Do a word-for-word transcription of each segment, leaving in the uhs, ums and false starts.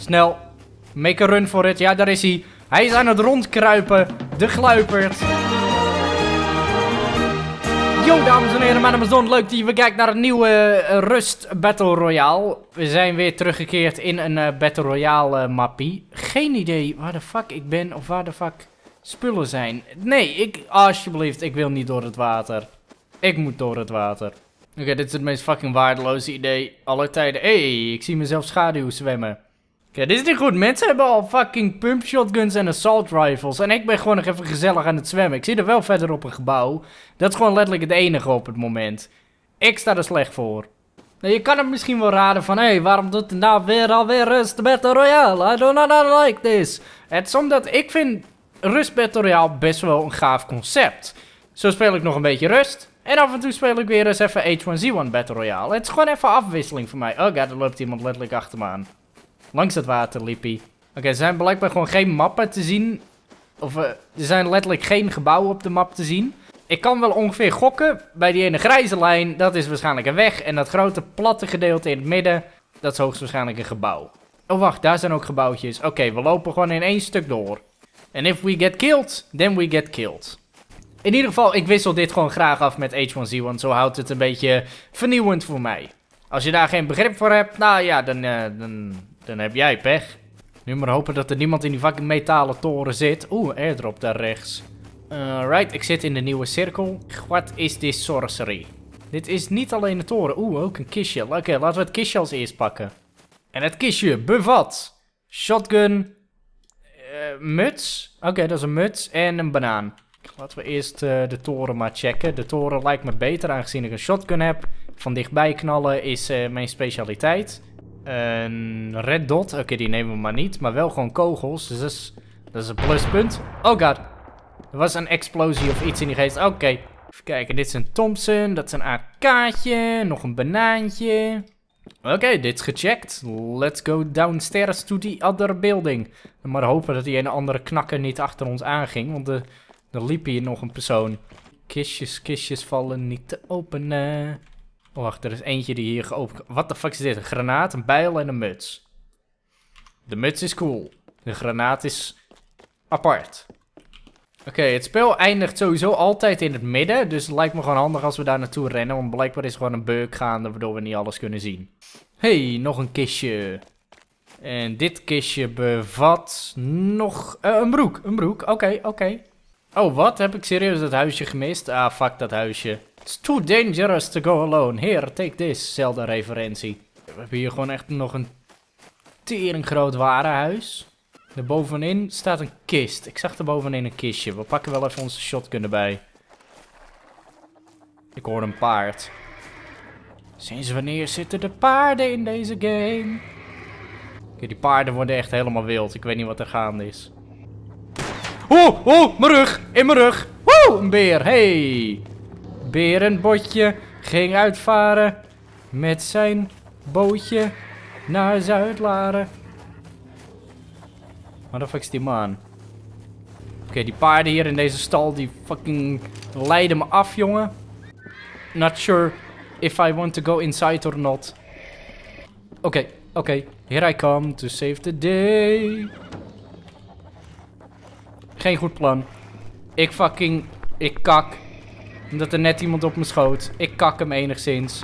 Snel. Make a run for it. Ja, daar is hij. Hij is aan het rondkruipen. De gluipert. Yo, dames en heren, mijn naam is Don. Leuk dat je weer kijkt naar een nieuwe uh, Rust Battle Royale. We zijn weer teruggekeerd in een uh, Battle Royale uh, mappie. Geen idee waar de fuck ik ben of waar de fuck spullen zijn. Nee, ik, alsjeblieft, ik wil niet door het water. Ik moet door het water. Oké, okay, dit is het meest fucking waardeloze idee aller tijden. Hé, hey, ik zie mezelf schaduw zwemmen. Oké, okay, dit is niet goed. Mensen hebben al fucking pump shotguns en assault rifles. En ik ben gewoon nog even gezellig aan het zwemmen. Ik zie er wel verder op een gebouw. Dat is gewoon letterlijk het enige op het moment. Ik sta er slecht voor. Nou, je kan het misschien wel raden van... Hé, hey, waarom doet het nou weer alweer Rust Battle Royale? I do not like this. Het is omdat ik vind Rust Battle Royale best wel een gaaf concept. Zo speel ik nog een beetje Rust. En af en toe speel ik weer eens even H one Z one Battle Royale. Het is gewoon even afwisseling voor mij. Oh god, er loopt iemand letterlijk achter me aan. Langs het water liep hij. Oké, okay, er zijn blijkbaar gewoon geen mappen te zien. Of uh, er zijn letterlijk geen gebouwen op de map te zien. Ik kan wel ongeveer gokken. Bij die ene grijze lijn, dat is waarschijnlijk een weg. En dat grote platte gedeelte in het midden, dat is hoogstwaarschijnlijk een gebouw. Oh wacht, daar zijn ook gebouwtjes. Oké, okay, we lopen gewoon in één stuk door. En if we get killed, then we get killed. In ieder geval, ik wissel dit gewoon graag af met H one Z one. Zo houdt het een beetje vernieuwend voor mij. Als je daar geen begrip voor hebt, nou ja, dan, uh, dan, dan heb jij pech. Nu maar hopen dat er niemand in die fucking metalen toren zit. Oeh, airdrop daar rechts. Uh, right, ik zit in de nieuwe cirkel. What is this sorcery? Dit is niet alleen de toren. Oeh, ook een kistje. Oké, okay, laten we het kistje als eerst pakken. En het kistje bevat shotgun, uh, muts. Oké, okay, dat is een muts en een banaan. Laten we eerst uh, de toren maar checken. De toren lijkt me beter aangezien ik een shotgun heb. Van dichtbij knallen is uh, mijn specialiteit. Een red dot. Oké, okay, die nemen we maar niet. Maar wel gewoon kogels. Dus dat is, dat is een pluspunt. Oh god. Er was een explosie of iets in die geest. Oké. Okay. Even kijken. Dit is een Thompson. Dat is een A K'tje. Nog een banaantje. Oké, okay, dit is gecheckt. Let's go downstairs to the other building. Maar hopen dat die een andere knakker niet achter ons aanging. Want de... Er liep hier nog een persoon. Kistjes, kistjes vallen niet te openen. Oh, wacht, er is eentje die hier geopend... Wat de fuck is dit? Een granaat, een bijl en een muts. De muts is cool. De granaat is apart. Oké, okay, het spel eindigt sowieso altijd in het midden. Dus het lijkt me gewoon handig als we daar naartoe rennen. Want blijkbaar is er gewoon een bug gaande waardoor we niet alles kunnen zien. Hey, nog een kistje. En dit kistje bevat nog... Uh, een broek, een broek. Oké, okay, oké. Okay. Oh, wat? Heb ik serieus dat huisje gemist? Ah, fuck dat huisje. It's too dangerous to go alone. Here, take this. Zelda-referentie. We hebben hier gewoon echt nog een tering groot warenhuis. Daarbovenin staat een kist. Ik zag er bovenin een kistje. We pakken wel even onze shotgun erbij. Ik hoor een paard. Sinds wanneer zitten de paarden in deze game? Oké, die paarden worden echt helemaal wild. Ik weet niet wat er gaande is. Oeh, oeh, mijn rug, in mijn rug. Woe, een beer, hey. Berenbotje ging uitvaren met zijn bootje naar Zuidlaren. Waar de fuck is die man? Oké, okay, die paarden hier in deze stal, die fucking leiden me af, jongen. Not sure if I want to go inside or not. Oké, okay, oké, okay. Here I come to save the day. Geen goed plan. Ik fucking... Ik kak. Omdat er net iemand op me schoot. Ik kak hem enigszins.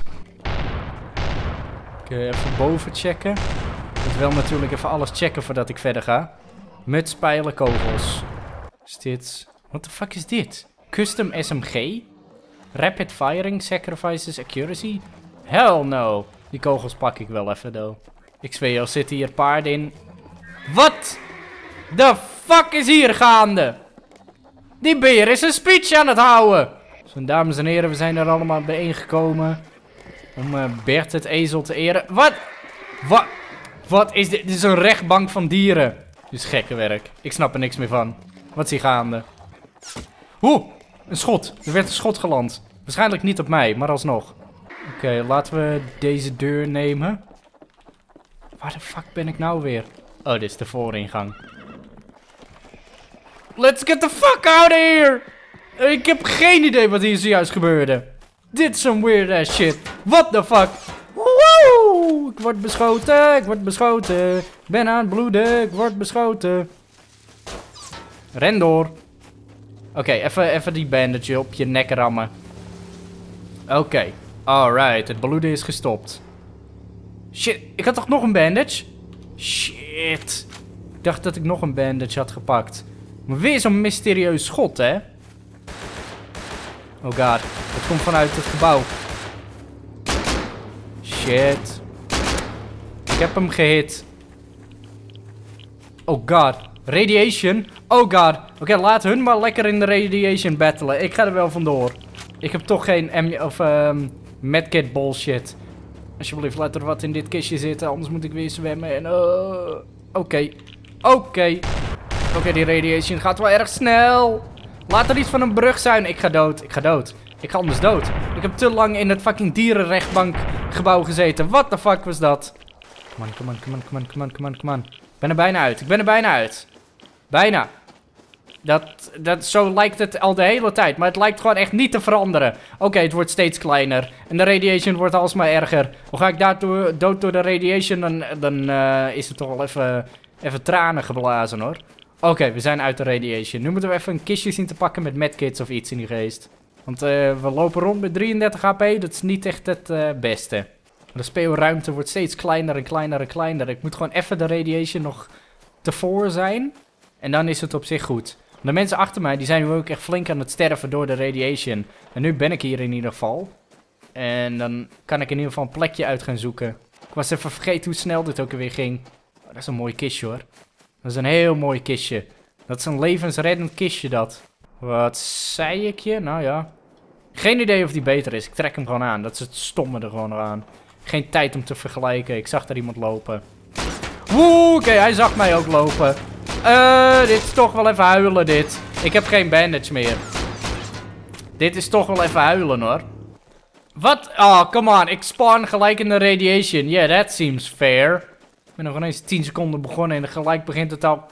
Oké, okay, even boven checken. Ik moet wel natuurlijk even alles checken voordat ik verder ga. Muts, pijlen, kogels. Is dit... What the fuck is dit? Custom S M G? Rapid firing sacrifices accuracy? Hell no. Die kogels pak ik wel even, though. Ik zweer, er zitten hier paarden in. Wat? The fuck is hier gaande? Die beer is een speech aan het houden. Zo, dames en heren, we zijn er allemaal bijeengekomen. Om uh, Bert het ezel te eren. Wat? Wat? Wat is dit? Dit is een rechtbank van dieren. Dit is gekke werk. Ik snap er niks meer van. Wat is hier gaande? Oeh, een schot. Er werd een schot geland. Waarschijnlijk niet op mij, maar alsnog. Oké, okay, laten we deze deur nemen. Waar de fuck ben ik nou weer? Oh, dit is de vooringang. Let's get the fuck out of here! Ik heb geen idee wat hier zojuist gebeurde. Dit is some weird ass shit. What the fuck? Woe! Ik word beschoten, ik word beschoten. Ben aan het bloeden. Ik word beschoten. Ren door. Oké, okay, even, even die bandage op je nek rammen. Oké. Okay. Alright, het bloeden is gestopt. Shit, ik had toch nog een bandage? Shit. Ik dacht dat ik nog een bandage had gepakt. Maar weer zo'n mysterieus schot, hè? Oh god, het komt vanuit het gebouw. Shit. Ik heb hem gehit. Oh god. Radiation. Oh god. Oké, okay, laat hun maar lekker in de radiation battelen. Ik ga er wel vandoor. Ik heb toch geen M of um, medkit bullshit. Alsjeblieft, laat er wat in dit kistje zitten. Anders moet ik weer zwemmen. En uh, Oké. Okay. Oké. Okay. Oké, okay, die radiation gaat wel erg snel. Laat er iets van een brug zijn. Ik ga dood. Ik ga dood. Ik ga anders dood. Ik heb te lang in het fucking dierenrechtbankgebouw gezeten. What the fuck was dat? Come on, come on, come on, come on, come on, come on, come on. Ik ben er bijna uit. Ik ben er bijna uit. Bijna. Dat, dat, zo lijkt het al de hele tijd. Maar het lijkt gewoon echt niet te veranderen. Oké, okay, het wordt steeds kleiner. En de radiation wordt alsmaar erger. Hoe ga ik daardoor dood door de radiation? Dan, dan uh, is het toch wel even, even tranen geblazen hoor. Oké, okay, we zijn uit de radiation. Nu moeten we even een kistje zien te pakken met medkits of iets in die geest. Want uh, we lopen rond met drieëndertig H P. Dat is niet echt het uh, beste. De speelruimte wordt steeds kleiner en kleiner en kleiner. Ik moet gewoon even de radiation nog tevoren zijn. En dan is het op zich goed. De mensen achter mij, die zijn nu ook echt flink aan het sterven door de radiation. En nu ben ik hier in ieder geval. En dan kan ik in ieder geval een plekje uit gaan zoeken. Ik was even vergeten hoe snel dit ook weer ging. Oh, dat is een mooi kistje hoor. Dat is een heel mooi kistje. Dat is een levensreddend kistje dat. Wat zei ik je? Nou ja. Geen idee of die beter is. Ik trek hem gewoon aan. Dat is het stomme er gewoon aan. Geen tijd om te vergelijken. Ik zag daar iemand lopen. Woe, oké, okay, hij zag mij ook lopen. Uh, dit is toch wel even huilen dit. Ik heb geen bandage meer. Dit is toch wel even huilen hoor. Wat? Oh, come on. Ik spawn gelijk in de radiation. Yeah, that seems fair. Ik ben nog ineens tien seconden begonnen en gelijk begint het al...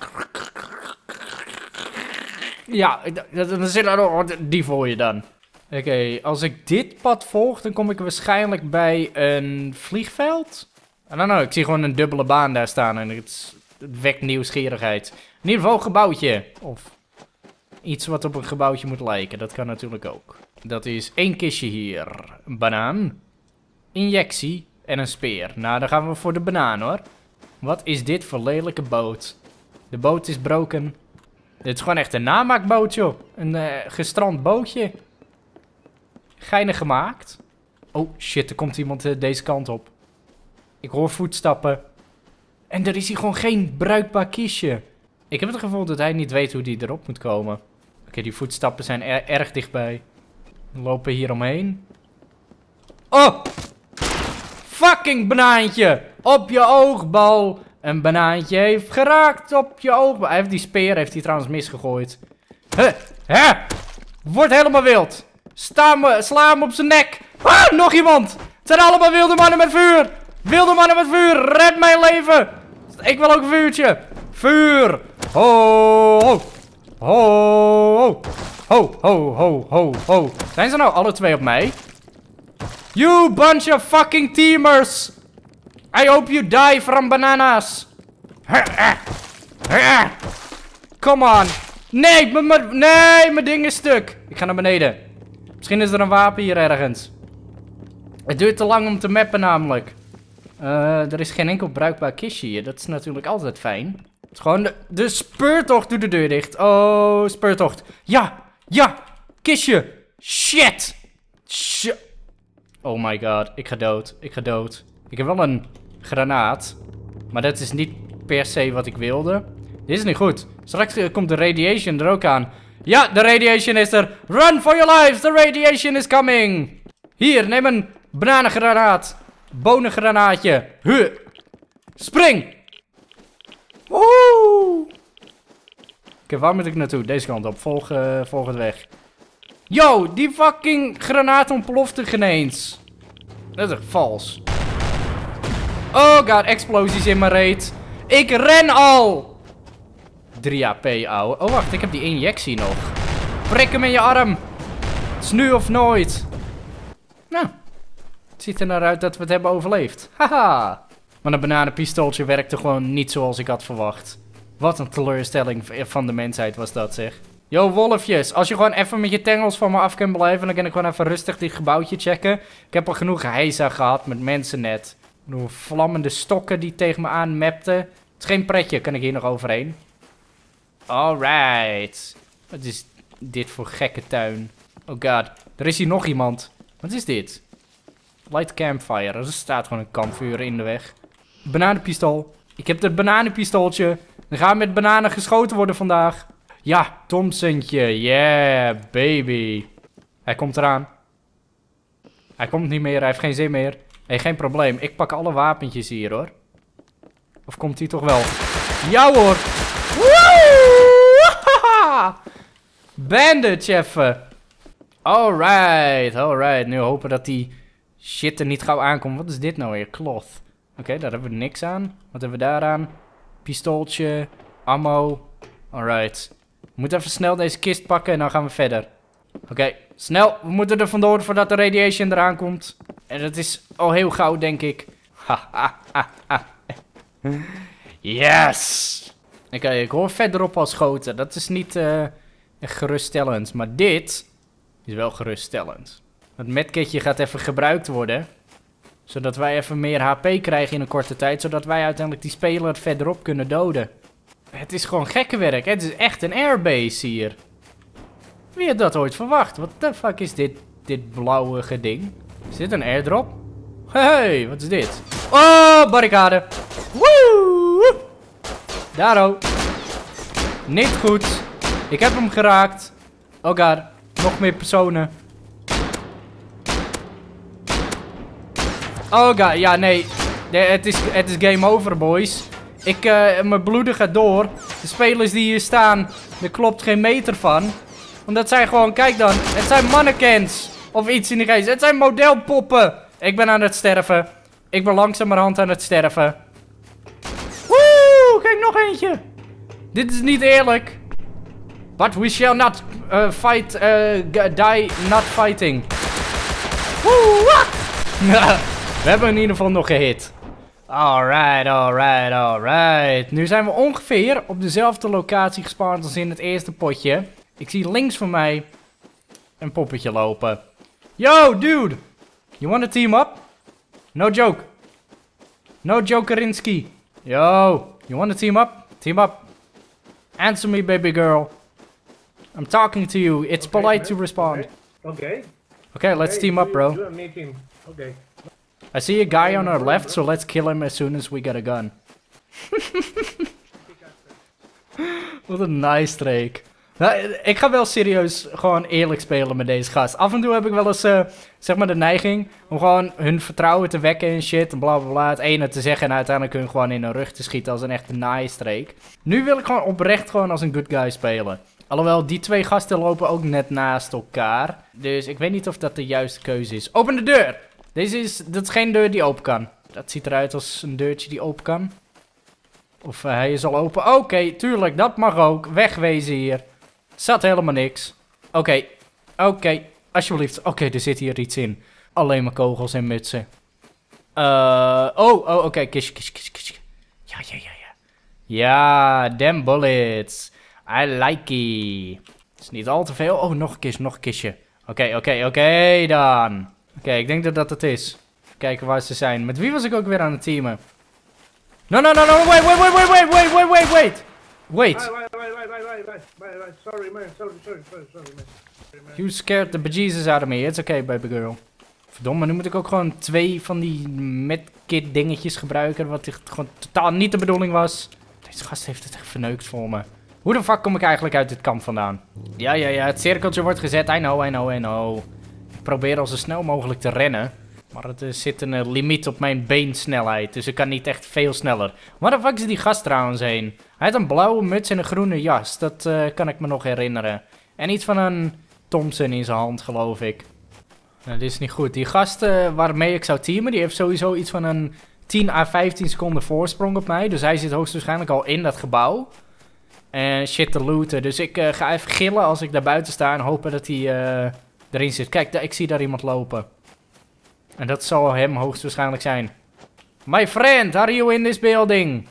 Ja, dan zit er die voor je dan. Oké, okay, als ik dit pad volg, dan kom ik waarschijnlijk bij een vliegveld. I don't know, ik zie gewoon een dubbele baan daar staan en het, het wekt nieuwsgierigheid. In ieder geval een gebouwtje. Of iets wat op een gebouwtje moet lijken, dat kan natuurlijk ook. Dat is één kistje hier. Een banaan. Injectie en een speer. Nou, dan gaan we voor de banaan hoor. Wat is dit voor lelijke boot? De boot is broken. Dit is gewoon echt een namaakboot joh. Een uh, gestrand bootje. Geinig gemaakt. Oh shit, er komt iemand uh, deze kant op. Ik hoor voetstappen. En er is hier gewoon geen bruikbaar kistje. Ik heb het gevoel dat hij niet weet hoe die erop moet komen. Oké, okay, die voetstappen zijn er erg dichtbij. We lopen hier omheen. Oh! Fucking banaantje! Op je oogbal! Een banaantje heeft geraakt op je oogbal. Hij heeft die speer, heeft hij trouwens misgegooid. Huh? Hè? Wordt helemaal wild. Sta me, sla hem op zijn nek. Ah, nog iemand! Het zijn allemaal wilde mannen met vuur! Wilde mannen met vuur! Red mijn leven! Ik wil ook een vuurtje! Vuur! Ho! Ho! Ho! Ho! Ho! Ho! Ho! Ho! Zijn ze nou alle twee op mij? You bunch of fucking teamers! I hope you die from bananas! Come on! Nee! Nee! Mijn ding is stuk! Ik ga naar beneden. Misschien is er een wapen hier ergens. Het duurt te lang om te mappen namelijk. Uh, er is geen enkel bruikbaar kistje hier. Dat is natuurlijk altijd fijn. Het is gewoon de, de speurtocht doet de deur dicht. Oh, speurtocht. Ja! Ja! Kistje! Shit! Shit! Oh my god. Ik ga dood. Ik ga dood. Ik heb wel een granaat. Maar dat is niet per se wat ik wilde. Dit is niet goed. Straks komt de radiation er ook aan. Ja, de radiation is er. Run for your lives. The radiation is coming. Hier, neem een bananengranaat. Bonengranaatje. Huh. Spring. Woe. Oké, waar moet ik naartoe? Deze kant op. Volg, uh, volg het weg. Yo, die fucking granaat ontplofte ineens. Dat is echt vals. Oh god, explosies in mijn reet. Ik ren al. drie H P, ouwe. Oh, wacht, ik heb die injectie nog. Prik hem in je arm. Het is nu of nooit. Nou, het ziet er naar uit dat we het hebben overleefd. Haha. Maar een bananenpistooltje werkte gewoon niet zoals ik had verwacht. Wat een teleurstelling van de mensheid was dat, zeg. Yo, wolfjes. Als je gewoon even met je tengels van me af kan blijven, dan kan ik gewoon even rustig dit gebouwtje checken. Ik heb al genoeg heisa gehad met mensen net. Door vlammende stokken die tegen me aanmapten. Het is geen pretje, kan ik hier nog overheen. Alright. Wat is dit voor gekke tuin? Oh god, er is hier nog iemand. Wat is dit? Light campfire. Er staat gewoon een kampvuur in de weg. Bananenpistool. Ik heb het bananenpistooltje. Er gaan met bananen geschoten worden vandaag. Ja, Thompsontje. Yeah, baby. Hij komt eraan. Hij komt niet meer. Hij heeft geen zin meer. Hé, geen probleem. Ik pak alle wapentjes hier, hoor. Of komt hij toch wel? Ja, hoor. Woe! Bandage even. Alright, alright. Nu hopen dat die shit er niet gauw aankomt. Wat is dit nou weer? Cloth. Oké, okay, daar hebben we niks aan. Wat hebben we daaraan? Pistooltje. Ammo. Alright. We moeten even snel deze kist pakken en dan gaan we verder. Oké, okay, snel. We moeten er vandoor voordat de radiation eraan komt. En dat is al heel gauw, denk ik. Ha, ha, ha, ha. Yes! Oké, okay, ik hoor verderop al schoten. Dat is niet uh, echt geruststellend. Maar dit is wel geruststellend. Het medkitje gaat even gebruikt worden. Zodat wij even meer H P krijgen in een korte tijd. Zodat wij uiteindelijk die speler verderop kunnen doden. Het is gewoon gekke werk. Het is echt een airbase hier. Wie had dat ooit verwacht? Wat de fuck is dit, dit blauwe ding? Is dit een airdrop? Hey, wat is dit? Oh, barricade. Woe! Daro. Niet goed. Ik heb hem geraakt. Oh god. Nog meer personen. Oh god. Ja, nee. nee het, is, het is game over, boys. Ik, uh, mijn bloeden gaat door. De spelers die hier staan, er klopt geen meter van. Want dat zijn gewoon, kijk dan. Het zijn mannequins. Of iets in die geest. Het zijn modelpoppen. Ik ben aan het sterven. Ik ben langzamerhand aan het sterven. Woe! Kijk, nog eentje. Dit is niet eerlijk. But we shall not uh, fight, uh, die not fighting. Woe! We hebben in ieder geval nog gehit. Alright, alright, alright. Nu zijn we ongeveer op dezelfde locatie gespaard als in het eerste potje. Ik zie links van mij een poppetje lopen. Yo, dude. You wanna team up? No joke. No Jokerinski. Yo, you wanna team up? Team up. Answer me, baby girl. I'm talking to you. It's okay, polite man. to respond. Okay. Okay, okay let's team up, bro. You and me team. Okay. I see a guy on our left, so let's kill him as soon as we get a gun. Wat een nice streek. Nou, ik ga wel serieus gewoon eerlijk spelen met deze gast. Af en toe heb ik wel eens, uh, zeg maar, de neiging om gewoon hun vertrouwen te wekken en shit. En bla bla bla. Het ene te zeggen en uiteindelijk hun gewoon in hun rug te schieten als een echte nice streek. Nu wil ik gewoon oprecht gewoon als een good guy spelen. Alhoewel, die twee gasten lopen ook net naast elkaar. Dus ik weet niet of dat de juiste keuze is. Open de deur! Deze is, dat is geen deur die open kan. Dat ziet eruit als een deurtje die open kan. Of uh, hij is al open. Oké, okay, tuurlijk, dat mag ook. Wegwezen hier. Zat helemaal niks. Oké, okay. oké, okay. alsjeblieft. Oké, okay, er zit hier iets in. Alleen maar kogels en mutsen. Uh, oh, oh oké, okay. kistje, kistje, kistje, kistje. Ja, ja, ja, ja. Ja, damn bullets. I like it. Het is niet al te veel. Oh, nog een kistje, nog een kistje. Oké, okay, oké, okay, oké okay, dan. Oké, okay, ik denk dat dat het is. Even kijken waar ze zijn. Met wie was ik ook weer aan het teamen? No, no, no, no, wait, wait, wait, wait, wait, wait, wait, wait, wait. Wait. Wait, wait, wait, wait, wait, wait, wait, wait. Sorry, man. Sorry, sorry, sorry, sorry, man. Sorry, man. You scared the bejesus out of me. It's okay, baby girl. Verdomme, nu moet ik ook gewoon twee van die medkit dingetjes gebruiken. Wat gewoon totaal niet de bedoeling was. Deze gast heeft het echt verneukt voor me. Hoe de fuck kom ik eigenlijk uit dit kamp vandaan? Ja, ja, ja. Het cirkeltje wordt gezet. I know, I know, I know. Ik probeer al zo snel mogelijk te rennen. Maar er zit een uh, limiet op mijn beensnelheid. Dus ik kan niet echt veel sneller. Waar de fuck is die gast trouwens heen? Hij had een blauwe muts en een groene jas. Dat uh, kan ik me nog herinneren. En iets van een Thompson in zijn hand, geloof ik. Nou, dit is niet goed. Die gast uh, waarmee ik zou teamen, die heeft sowieso iets van een tien à vijftien seconden voorsprong op mij. Dus hij zit hoogstwaarschijnlijk al in dat gebouw. En shit te looten. Dus ik uh, ga even gillen als ik daar buiten sta en hopen dat hij uh, erin zit. Kijk, ik zie daar iemand lopen. En dat zal hem hoogstwaarschijnlijk zijn. My friend, are you in this building?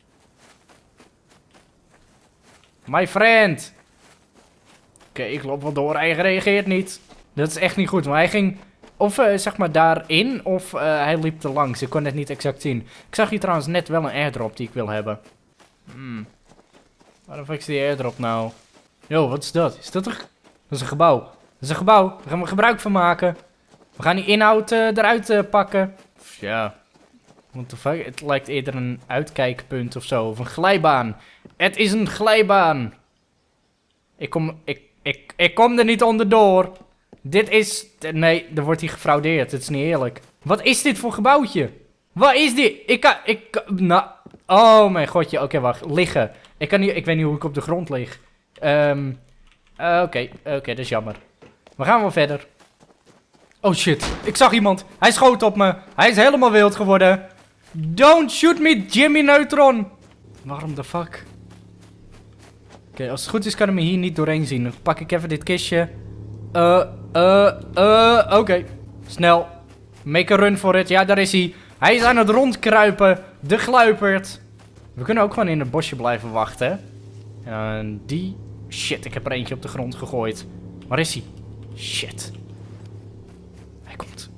My friend. Oké, okay, ik loop wel door. Hij reageert niet. Dat is echt niet goed. Maar hij ging of uh, zeg maar daarin of uh, hij liep er langs. Ik kon het niet exact zien. Ik zag hier trouwens net wel een airdrop die ik wil hebben. Hmm. Waarom fuck is die airdrop nou? Yo, wat is dat? Is dat een... Dat is een gebouw. Dat is een gebouw. Daar gaan we gebruik van maken. We gaan die inhoud uh, eruit uh, pakken. Ja. What the fuck? Het lijkt eerder een uitkijkpunt of zo. Of een glijbaan. Het is een glijbaan. Ik kom... Ik, ik, ik kom er niet onderdoor. Dit is... Nee, er wordt hier gefraudeerd. Het is niet eerlijk. Wat is dit voor gebouwtje? Wat is dit? Ik kan... Ik kan... Nou... Oh mijn godje. Oké, okay, wacht. Liggen. Ik kan niet... Ik weet niet hoe ik op de grond lig. Um, uh, Oké. Okay. Oké, okay, dat is jammer. We gaan wel verder. Oh shit. Ik zag iemand. Hij schoot op me. Hij is helemaal wild geworden. Don't shoot me, Jimmy Neutron. Waarom de fuck? Oké, okay, als het goed is kan ik me hier niet doorheen zien. Dan pak ik even dit kistje. Uh, uh, uh, oké. Okay. Snel. Make a run for it. Ja, daar is hij. Hij is aan het rondkruipen. De gluipert. We kunnen ook gewoon in het bosje blijven wachten. En die... Shit, ik heb er eentje op de grond gegooid. Waar is hij? Shit. Hij komt.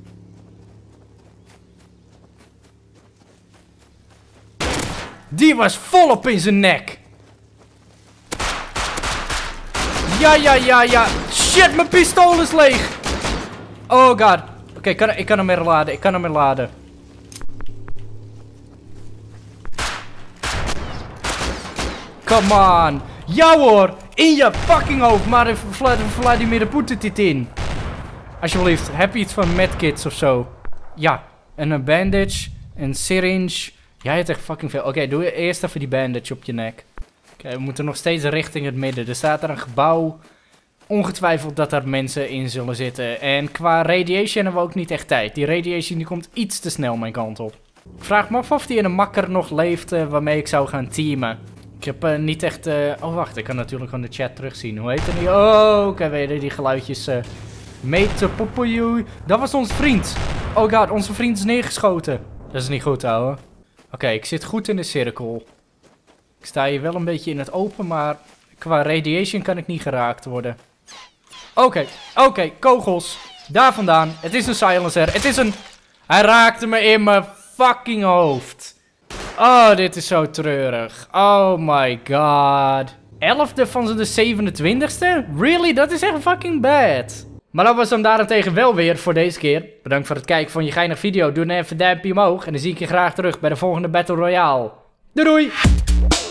Die was volop in zijn nek. Ja, ja, ja, ja. Shit, mijn pistool is leeg. Oh god. Oké, okay, kan, ik kan hem weer laden. Ik kan hem weer laden. Come on. Ja hoor. In je fucking hoofd. Maar Vladimir Poetin dit in. Alsjeblieft. Heb je iets van medkits of zo? Ja. En een bandage. Een syringe. Jij hebt echt fucking veel. Oké, okay, doe eerst even die bandage op je nek. Oké, okay, we moeten nog steeds richting het midden. Er staat er een gebouw. Ongetwijfeld dat er mensen in zullen zitten. En qua radiation hebben we ook niet echt tijd. Die radiation die komt iets te snel mijn kant op. Ik vraag me af of die in een makker nog leeft uh, waarmee ik zou gaan teamen. Ik heb uh, niet echt... Uh... Oh, wacht. Ik kan natuurlijk gewoon de chat terugzien. Hoe heet die? Oh, oké. Okay, weet je, die geluidjes. Uh... Mate Popoyu. Dat was onze vriend. Oh god, onze vriend is neergeschoten. Dat is niet goed, ouwe. Oké, okay, ik zit goed in de cirkel. Ik sta hier wel een beetje in het open, maar qua radiation kan ik niet geraakt worden. Oké, okay, oké. Okay, kogels. Daar vandaan. Het is een silencer. Het is een... Hij raakte me in mijn fucking hoofd. Oh, dit is zo treurig. Oh my god. elfde van de zevenentwintigste? Really? Dat is echt fucking bad. Maar dat was dan daarentegen wel weer voor deze keer. Bedankt voor het kijken van je geinig video. Doe dan even een duimpje omhoog. En dan zie ik je graag terug bij de volgende Battle Royale. Doei doei!